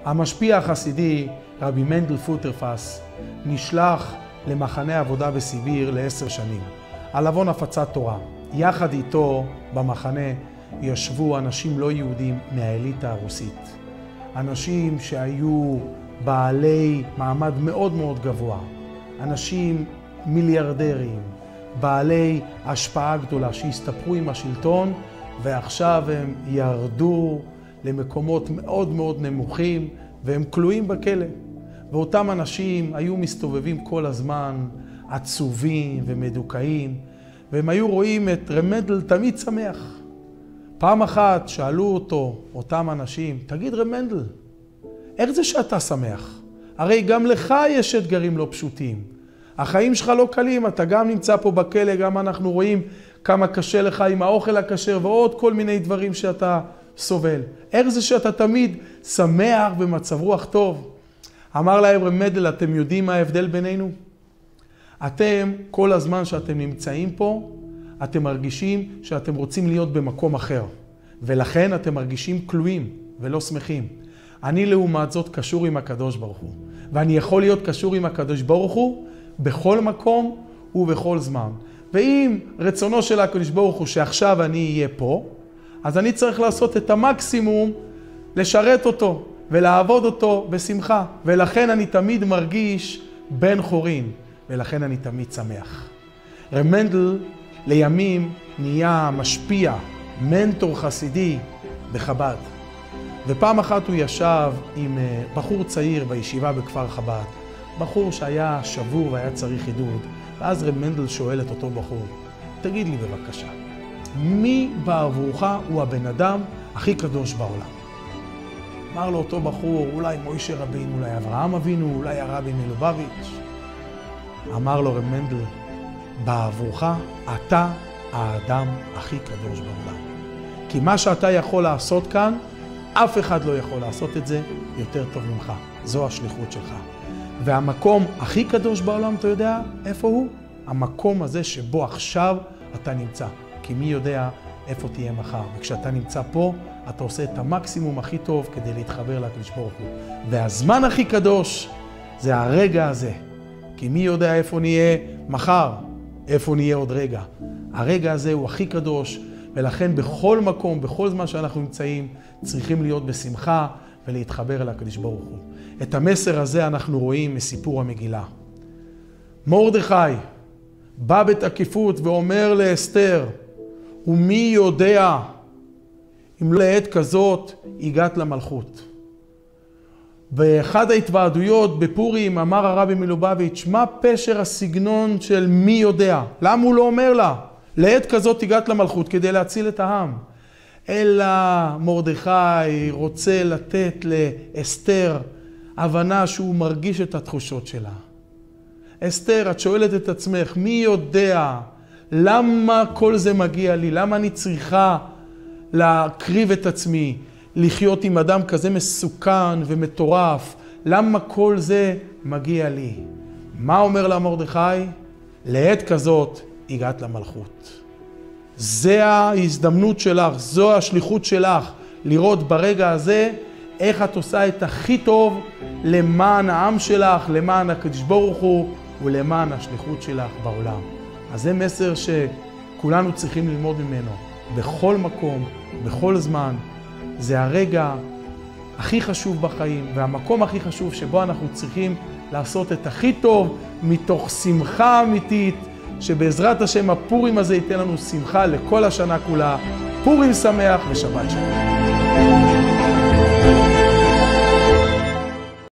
המשפיע החסידי, רבי מנדל פוטרפס, נשלח למחנה עבודה בסיביר ל10 שנים, על עוון הפצת תורה. יחד איתו במחנה ישבו אנשים לא יהודים מהאליטה הרוסית. אנשים שהיו בעלי מעמד מאוד מאוד גבוה. אנשים מיליארדרים, בעלי השפעה גדולה שהסתפרו עם השלטון, ועכשיו הם ירדו למקומות מאוד מאוד נמוכים, והם כלואים בכלא. ואותם אנשים היו מסתובבים כל הזמן עצובים ומדוכאים, והם היו רואים את רב מנדל תמיד שמח. פעם אחת שאלו אותו, אותם אנשים, תגיד רב מנדל, איך זה שאתה שמח? הרי גם לך יש אתגרים לא פשוטים. החיים שלך לא קלים, אתה גם נמצא פה בכלא, גם אנחנו רואים כמה קשה לך עם האוכל הכשר ועוד כל מיני דברים שאתה סובל. איך זה שאתה תמיד שמח במצב רוח טוב? אמר להם רב מנדל, אתם יודעים מה ההבדל בינינו? אתם, כל הזמן שאתם נמצאים פה, אתם מרגישים שאתם רוצים להיות במקום אחר. ולכן אתם מרגישים כלואים ולא שמחים. אני לעומת זאת קשור עם הקדוש ברוך הוא. ואני יכול להיות קשור עם הקדוש ברוך הוא בכל מקום ובכל זמן. ואם רצונו של הקדוש ברוך הוא שעכשיו אני אהיה פה, אז אני צריך לעשות את המקסימום לשרת אותו ולעבוד אותו בשמחה. ולכן אני תמיד מרגיש בן חורין, ולכן אני תמיד שמח. רב מנדל לימים נהיה משפיע, מנטור חסידי בחב"ד. ופעם אחת הוא ישב עם בחור צעיר בישיבה בכפר חב"ד, בחור שהיה שבור והיה צריך עידוד, ואז רב מנדל שואל את אותו בחור, תגיד לי בבקשה, מי בעבורך הוא הבן אדם הכי קדוש בעולם? אמר לו אותו בחור, אולי מוישה רבינו, אולי אברהם אבינו, אולי הרבי מלובביץ'. אמר לו רב מנדל, בעבורך אתה האדם הכי קדוש בעולם. כי מה שאתה יכול לעשות כאן, אף אחד לא יכול לעשות את זה יותר טוב ממך. זו השליחות שלך. והמקום הכי קדוש בעולם, אתה יודע איפה הוא? המקום הזה שבו עכשיו אתה נמצא. כי מי יודע איפה תהיה מחר. וכשאתה נמצא פה, אתה עושה את המקסימום הכי טוב כדי להתחבר לקדוש ברוך הוא. והזמן הכי קדוש זה הרגע הזה. כי מי יודע איפה נהיה מחר, איפה נהיה עוד רגע. הרגע הזה הוא הכי קדוש, ולכן בכל מקום, בכל זמן שאנחנו נמצאים, צריכים להיות בשמחה ולהתחבר אל הקדוש ברוך הוא. את המסר הזה אנחנו רואים מסיפור המגילה. מרדכי בא בתקיפות ואומר לאסתר, ומי יודע אם לעת כזאת הגעת למלכות. באחד ההתוועדויות בפורים אמר הרבי מלובביץ', מה פשר הסגנון של מי יודע? למה הוא לא אומר לה? לעת כזאת הגעת למלכות כדי להציל את העם. אלא מרדכי רוצה לתת לאסתר הבנה שהוא מרגיש את התחושות שלה. אסתר, את שואלת את עצמך, מי יודע למה כל זה מגיע לי? למה אני צריכה להקריב את עצמי, לחיות עם אדם כזה מסוכן ומטורף? למה כל זה מגיע לי? מה אומר לה מרדכי? לעת כזאת הגעת למלכות. זה ההזדמנות שלך, זו השליחות שלך, לראות ברגע הזה איך את עושה את הכי טוב למען העם שלך, למען הקדוש ברוך הוא ולמען השליחות שלך בעולם. אז זה מסר שכולנו צריכים ללמוד ממנו. בכל מקום, בכל זמן, זה הרגע הכי חשוב בחיים, והמקום הכי חשוב שבו אנחנו צריכים לעשות את הכי טוב מתוך שמחה אמיתית, שבעזרת השם הפורים הזה ייתן לנו שמחה לכל השנה כולה. פורים שמח ושבת שלום.